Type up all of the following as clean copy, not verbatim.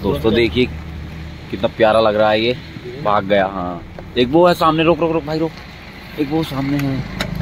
दोस्तों देखिए कितना प्यारा लग रहा है ये। भाग गया। हाँ एक वो है सामने, रोक रोक रोक भाई रोक, एक वो सामने है।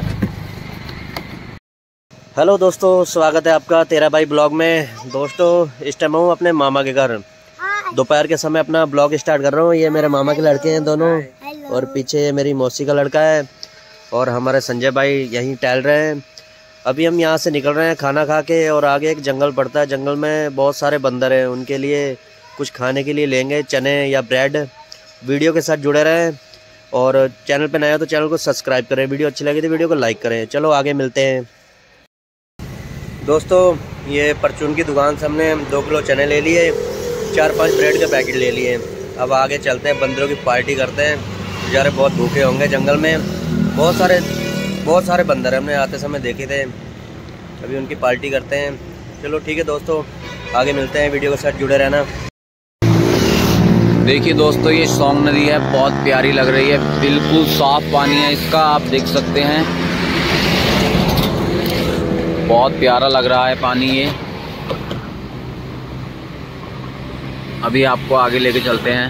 हेलो दोस्तों, स्वागत है आपका तेरा भाई ब्लॉग में। दोस्तों इस टाइम हूँ अपने मामा के घर, दोपहर के समय अपना ब्लॉग स्टार्ट कर रहा हूँ। ये मेरे मामा के लड़के हैं दोनों, और पीछे मेरी मौसी का लड़का है, और हमारे संजय भाई यहीं टहल रहे हैं। अभी हम यहाँ से निकल रहे हैं खाना खा के, और आगे एक जंगल पड़ता है, जंगल में बहुत सारे बंदर हैं, उनके लिए कुछ खाने के लिए लेंगे, चने या ब्रेड। वीडियो के साथ जुड़े रहें, और चैनल पे नया हो तो चैनल को सब्सक्राइब करें, वीडियो अच्छी लगी तो वीडियो को लाइक करें। चलो आगे मिलते हैं। दोस्तों ये परचून की दुकान से हमने 2 किलो चने ले लिए, 4-5 ब्रेड के पैकेट ले लिए। अब आगे चलते हैं, बंदरों की पार्टी करते हैं। बेचारे बहुत भूखे होंगे, जंगल में बहुत सारे बंदर हमने आते समय देखे थे। अभी उनकी पार्टी करते हैं। चलो ठीक है दोस्तों, आगे मिलते हैं, वीडियो के साथ जुड़े रहना। देखिए दोस्तों ये सोंग नदी है, बहुत प्यारी लग रही है, बिल्कुल साफ पानी है इसका, आप देख सकते हैं। बहुत प्यारा लग रहा है पानी ये। अभी आपको आगे लेके चलते हैं,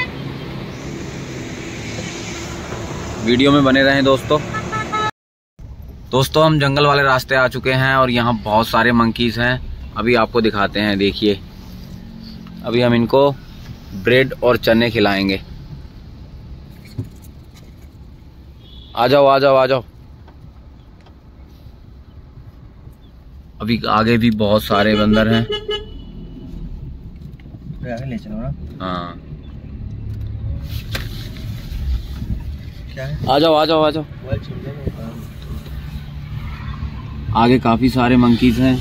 वीडियो में बने रहें दोस्तों। दोस्तों हम जंगल वाले रास्ते आ चुके हैं, और यहाँ बहुत सारे मंकीज हैं। अभी आपको दिखाते हैं, देखिए अभी हम इनको ब्रेड और चने खिलाएंगे। आ जाओ आ जाओ आ जाओ। अभी आगे भी बहुत सारे बंदर हैं। ले चलो ना। हाँ क्या है? आ जाओ आ जाओ आ जाओ। आगे काफी सारे मंकीज हैं।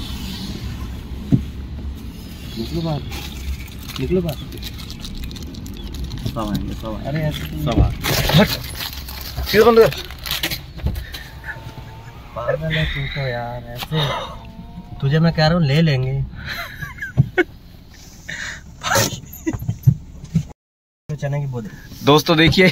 निकलो बाहर, निकलो बाहर। सब आएंगे, सब आएंगे। अरे सब आ हट, सीधा बंद कर। पागल है तू तो यार, ऐसे तुझे मैं कह रहा हूँ ले लेंगे। चने की बोतल। दोस्तों देखिए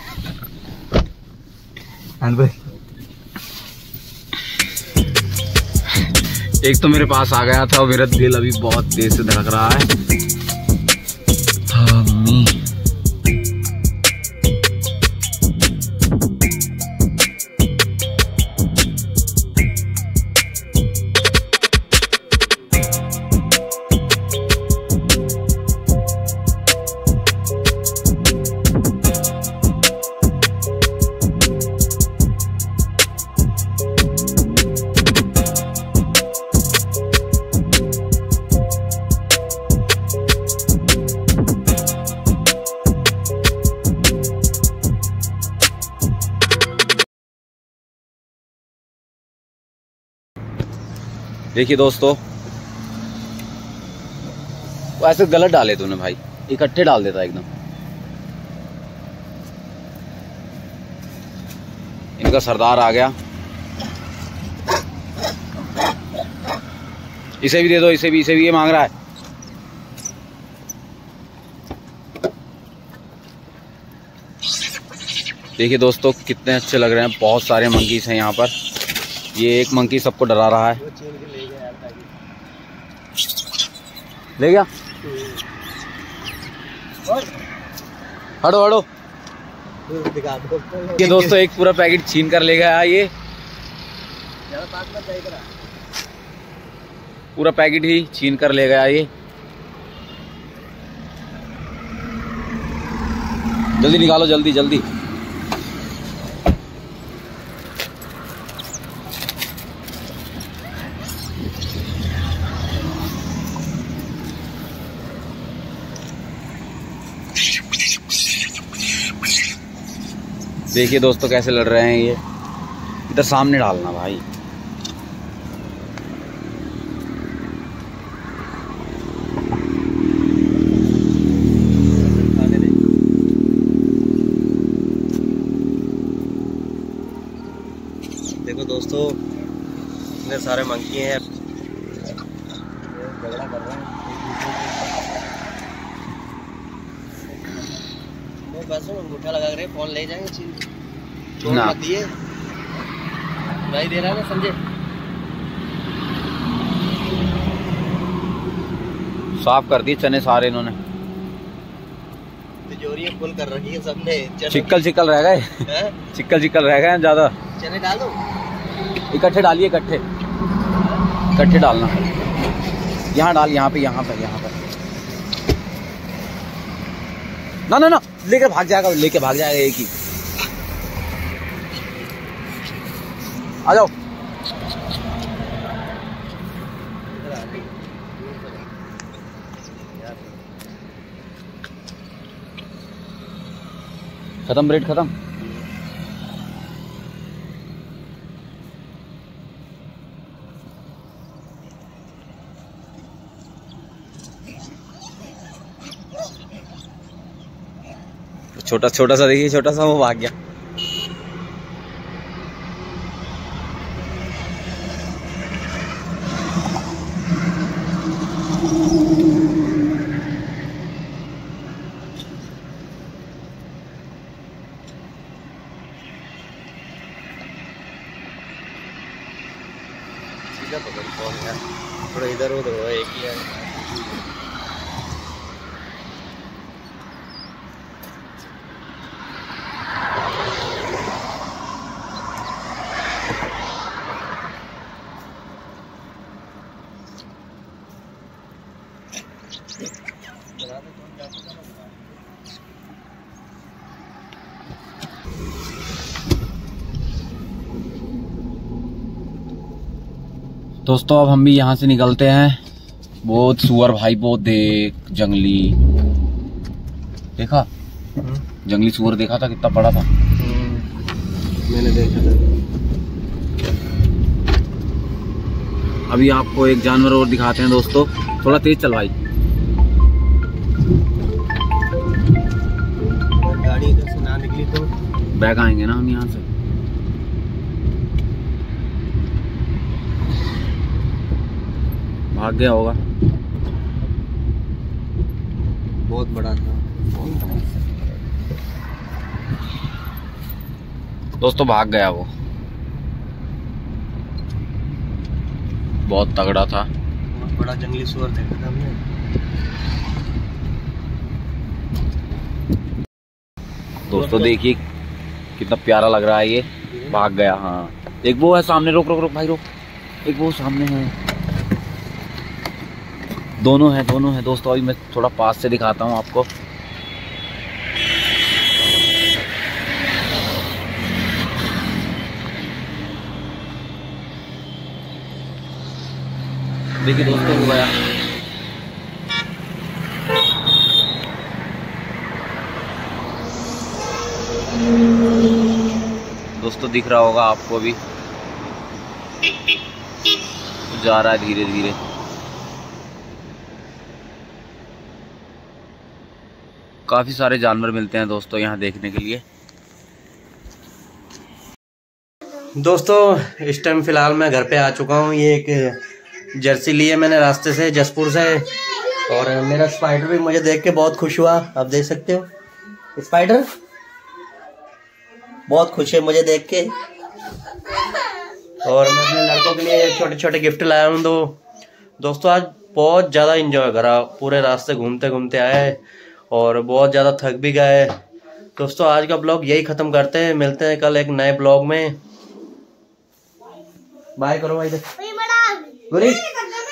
एक तो मेरे पास आ गया था, और मेरा दिल अभी बहुत तेज से धड़क रहा है। देखिए दोस्तों, ऐसे गलत डाले तूने भाई, इकट्ठे डाल देता एकदम। इनका सरदार आ गया, इसे भी दे दो, इसे भी ये मांग रहा है। देखिए दोस्तों कितने अच्छे लग रहे हैं, बहुत सारे मंकीज हैं यहाँ पर। ये एक मंकी सबको डरा रहा है। ले गया, हटो हटो। ये दोस्तों एक पूरा पैकेट छीन कर ले गया। ये पूरा पैकेट ही छीन कर ले गया। ये जल्दी निकालो, जल्दी जल्दी। देखिए दोस्तों कैसे लड़ रहे हैं ये। इधर सामने डालना भाई। देखो दोस्तों इतने सारे मंकी हैं, झगड़ा कर रहे हैं। बस अंगूठा लगा कर फोन ले जाएंगे, छोड़ मत दिए भाई, दे रहा है ना संजय। साफ कर दिए चने सारे इन्होंने। तिजोरी फुल कर रखी है सबने। चिक्कल चिक्कल रह गए, चिक्कल चिक्कल रह गए ज्यादा। चने डाल दो, इकट्ठे डालिए, इकट्ठे इकट्ठे डालना। यहाँ डाल, यहाँ पे यहाँ पे यहाँ पे। ना ना ना, लेके भाग जाएगा, लेके भाग जाएगा एक ही। आ जाओ। खत्म ब्रेड खत्म। छोटा छोटा सा देखिए, छोटा सा वो भाग गया। थोड़ा इधर उधर हो, एक ही है। दोस्तों अब हम भी यहाँ से निकलते हैं। बहुत सुअर भाई, बहुत देख जंगली, देखा जंगली सुअर देखा था, कितना बड़ा था। मैंने देखा था। अभी आपको एक जानवर और दिखाते हैं दोस्तों। थोड़ा तेज चल भाई। गाड़ी इधर से ना निकली तो बैग आएंगे ना हम यहाँ से। भाग गया होगा, बहुत बड़ा था दोस्तों, भाग गया वो, बहुत तगड़ा था। बहुत बड़ा जंगली सुअर देखा था हमने। दोस्तों देखिए कितना प्यारा लग रहा है ये। भाग गया। हाँ एक वो है सामने, रोक रोक रोक भाई रोक। एक वो सामने है, दोनों है दोस्तों। अभी मैं थोड़ा पास से दिखाता हूँ आपको। देखिए दोस्तों, हो गया। दोस्तों दिख रहा होगा आपको, भी जा रहा है धीरे धीरे। काफी सारे जानवर मिलते हैं दोस्तों यहाँ देखने के लिए। दोस्तों इस टाइम फिलहाल मैं घर पे आ चुका हूँ। ये एक जर्सी ली है मैंने रास्ते से, जसपुर से। और मेरा स्पाइडर भी मुझे देख के बहुत खुश हुआ। आप देख सकते हो, स्पाइडर बहुत खुश है मुझे देख के। और मैं अपने लड़कों के लिए छोटे छोटे गिफ्ट लाया हूँ। तो दोस्तों आज बहुत ज़्यादा इंजॉय करा, पूरे रास्ते घूमते घूमते आए और बहुत ज़्यादा थक भी गए। दोस्तों आज का ब्लॉग यही ख़त्म करते हैं, मिलते हैं कल एक नए ब्लॉग में। बाय करो भाई।